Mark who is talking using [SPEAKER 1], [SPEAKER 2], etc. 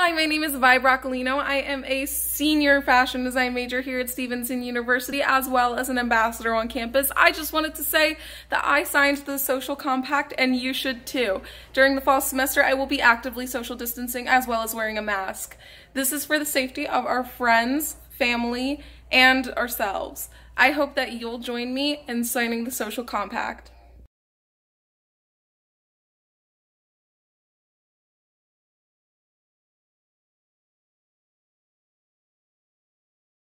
[SPEAKER 1] Hi, my name is Vi Broccolino. I am a senior fashion design major here at Stevenson University, as well as an ambassador on campus. I just wanted to say that I signed the Social Compact, and you should too. During the fall semester, I will be actively social distancing as well as wearing a mask. This is for the safety of our friends, family, and ourselves. I hope that you'll join me in signing the Social Compact.